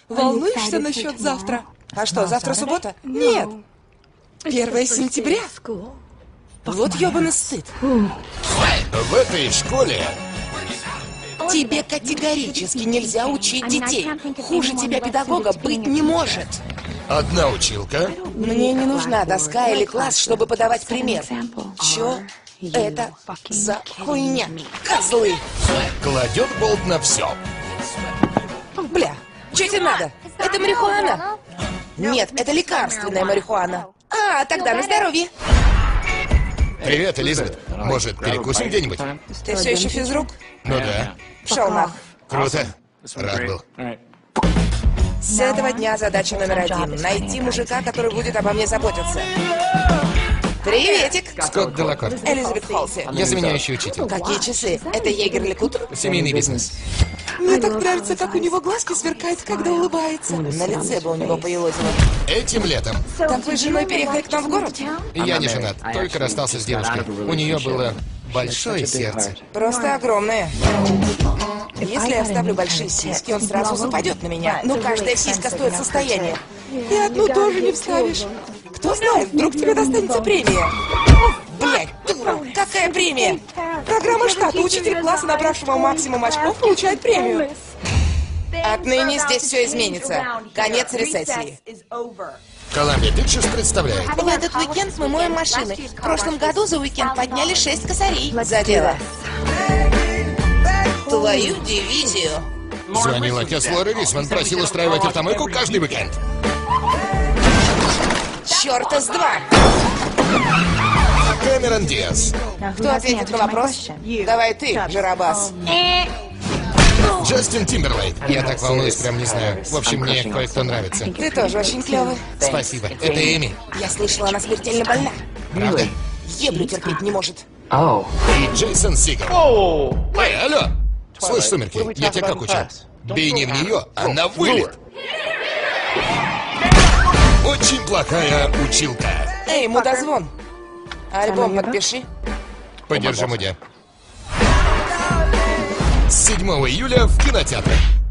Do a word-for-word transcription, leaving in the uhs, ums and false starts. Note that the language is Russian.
Волнуешься насчет завтра? А что, завтра суббота? Нет. Первое сентября. Вот ёбаный стыд. В этой школе Тебе категорически нельзя учить детей. Хуже тебя педагога быть не может. одна училка, Мне не нужна доска или класс, чтобы подавать пример. Чё это за хуйня? Козлы! кладет болт на все. Бля, чё тебе надо? Это марихуана? Нет, это лекарственная марихуана. А, тогда на здоровье. Привет, Элизабет. Может, перекусим где-нибудь? Ты все еще физрук? Ну да. Пшел нах. Круто. Рад был. С этого дня задача номер один. Найти мужика, который будет обо мне заботиться. Приветик! Скотт Делакорт. Элизабет Холси. Я заменяющий учитель. Какие часы? Это егер Лекут? Семейный бизнес. Мне так нравится, как у него глазки сверкают, когда улыбается. На лице бы у него поелозило. Этим летом Так вы с женой переехали к нам в город? я не женат, только расстался с девушкой. У нее было большое сердце. Просто огромное. Если я вставлю большие сиськи, он сразу западет на меня. Но каждая сиська стоит состояние. И одну тоже не вставишь. Кто знает, вдруг тебе достанется премия. Блять, дура, какая премия? Программа штата. Учитель класса, набравшего максимум очков, получает премию. Отныне здесь все изменится. Конец рецессии. Колумбия Пикчерс представляет. В этот уикенд мы моем машины. В прошлом году за уикенд подняли шесть косарей. За дело. Твою дивизию. Звонил отец Лоры Рисман, просил устраивать автомойку каждый уикенд. Чёрта с два. Кэмерон Диас. Кто ответит на вопрос? Давай ты, Жиробас. Джастин Тимберлейк. Я так волнуюсь, прям не знаю. В общем, мне кое-кто нравится. Ты тоже очень клёвый. Спасибо. Это Эми. Я слышала, она смертельно больна. Правда? Еблю терпеть не может. И Джейсон Сигал. Эй, алло! Слышь, Сумерки, я тебя как учил? Бей не в нее, а на вылет. Очень плохая училка. Эй, мудозвон. Альбом подпиши. Поддержи мудя. С седьмого июля в кинотеатре.